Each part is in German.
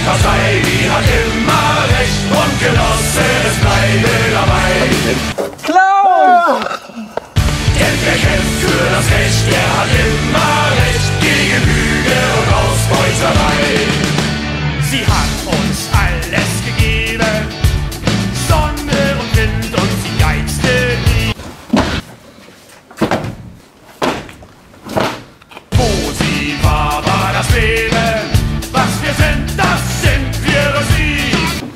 Partei, die hat immer Recht und Genosse, es bleibe dabei. Klar! Denn wer kämpft für das Recht, der hat immer Recht gegen Lüge und Ausbeuterei. Sie hat uns alles gegeben, Sonne und Wind und sie geizte nie. Wo sie war, war das Leben, was wir sind, das sind wir durch sie.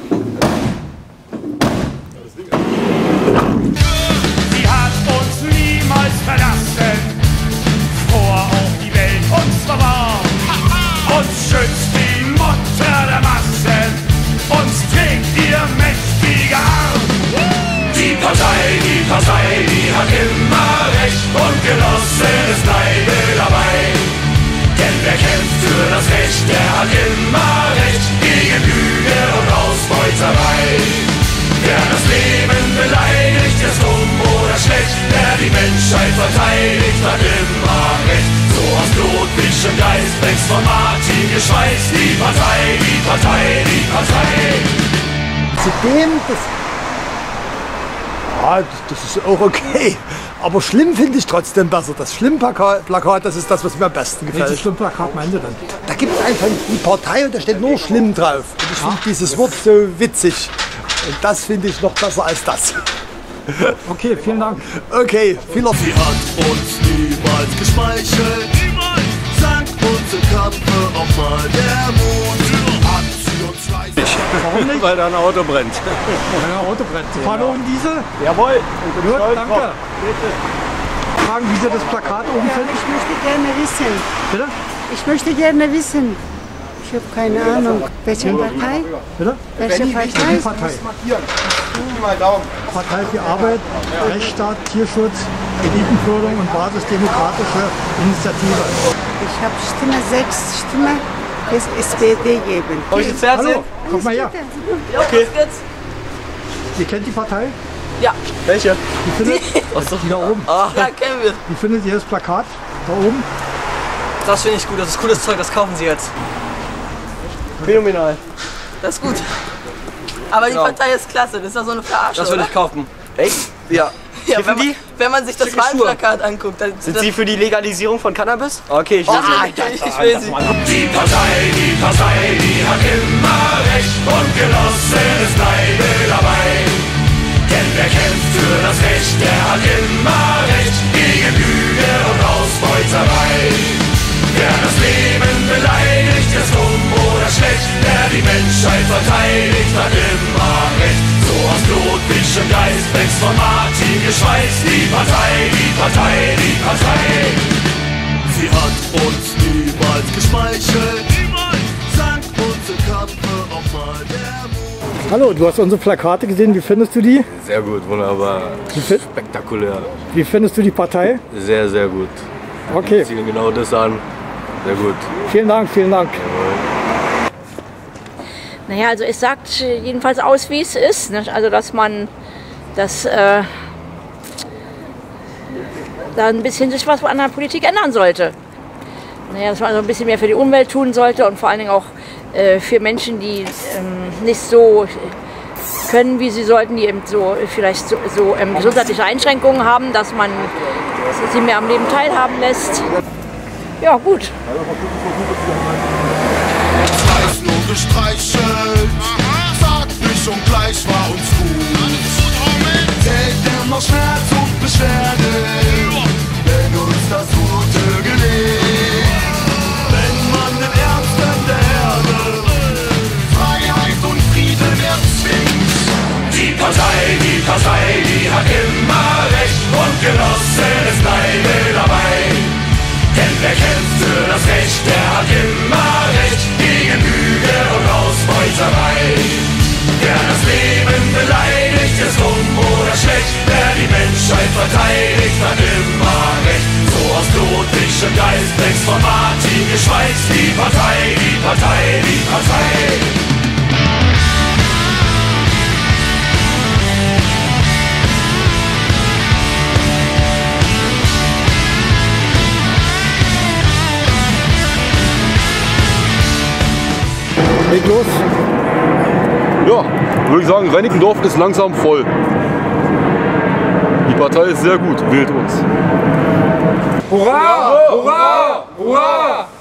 Sie hat uns niemals verlassen, vor auf die Welt uns verwahrt, uns schützt die Mutter der Massen, uns trägt ihr mächtiger Arm. Die Partei, die hat immer Recht und Genossen, es bleibe dabei. Denn wer kämpft für das Recht, der hat immer Recht gegen Lüge und Ausbeuterei. Wer das Leben beleidigt, ist dumm oder schlecht, wer die Menschheit verteidigt, hat immer Recht. So aus blutbischem Geist wächst von Martin geschweißt die Partei, die Partei, die Partei. Zudem, das ist auch okay. Aber schlimm finde ich trotzdem besser. Das Schlimmplakat, das ist das, was mir am besten gefällt. Welches Schlimmplakat meinen Sie denn? Da gibt es einfach die Partei und da steht nur schlimm drauf. Und ich finde dieses Wort so witzig. Und das finde ich noch besser als das. Okay, vielen Dank. Okay, viel Erfolg. Sie hat uns niemals geschmeichelt, sank unsere Köpfe auch mal der Mut. Hat sie uns leise. Warum nicht? Weil da ein Auto brennt. Ein Auto brennt. Fahren oben Diesel? Jawohl. Gut, danke. Fragen, wie Sie das Plakat oben finden? Ich möchte gerne wissen. Bitte? Ich möchte gerne wissen. Ich habe keine Ahnung. Welche Partei? Bitte? Welche Die Partei? Partei. Partei für Arbeit, Rechtsstaat, Tierschutz, Elitenförderung und basisdemokratische Initiative. Ich habe Stimme 6 Stimme bis SPD geben. Soll ich ins Fernsehen? Hallo, guck mal her. Okay. Ihr kennt die Partei? Ja. Welche? Die findet, die da oben. Ja, kennen wir. Wie findet ihr das Plakat da oben? Das finde ich gut, das ist cooles Zeug, das kaufen Sie jetzt. Phänomenal. Das ist gut. Aber die Partei ist klasse, das ist ja so eine Verarsche, Das würde ich kaufen. Echt? Ja. Ja, Kiffen die? wenn man sich das Schicke Schuhe. Wahlplakat anguckt, dann Sind Sie für die Legalisierung von Cannabis? Okay, ich will ich will sie. Die Partei, die hat immer Recht und Genossen, es bleibe dabei. Denn wer kämpft für das Recht, der hat immer Recht gegen Lüge und Ausbeuterei. Wer das Leben beleidigt, ist dumm oder schlecht, wer die Menschheit verteidigt, hat immer Recht. So aus blutbischem Geist wächst von Martin geschweißt die Partei, die Partei, die Partei. Sie hat uns niemals geschmeichelt, sank unsere Köpfe auch mal der Mut. Hallo, du hast unsere Plakate gesehen, wie findest du die? Sehr gut, wunderbar. fi- Spektakulär. Wie findest du die Partei? Sehr, sehr gut. Okay, Ziehen genau das an. Sehr gut. vielen Dank, vielen Dank. Naja, also es sagt jedenfalls aus, wie es ist. Nicht? Also dass man da ein bisschen sich was an der Politik ändern sollte. Naja, dass man also ein bisschen mehr für die Umwelt tun sollte und vor allen Dingen auch für Menschen, die nicht so können, wie sie sollten, die eben so vielleicht so gesundheitliche Einschränkungen haben, dass man sie mehr am Leben teilhaben lässt. Ja, gut. Weiß nur gestreichelt, zärtlich und gleich war uns gut. Zählt immer Schmerz und Beschwerde, wenn uns das Gute gelingt. Wenn man den Ärzten der Erde Freiheit und Frieden erzwingt. Die Partei, die hat immer Recht und Genossen, es bleibe dabei. Denn wer kämpft für das Recht, der hat immer Recht gegen Lüge und Ausbeuterei. Wer das Leben beleidigt, ist dumm oder schlecht, wer die Menschheit verteidigt, hat immer Recht. So aus blutbischem Geist wächst von Martin geschweißt die Partei, die Partei, die Partei. Leg los. Ja, würde ich sagen, Reinickendorf ist langsam voll. Die Partei ist sehr gut, wählt uns. Hurra! Hurra! Hurra!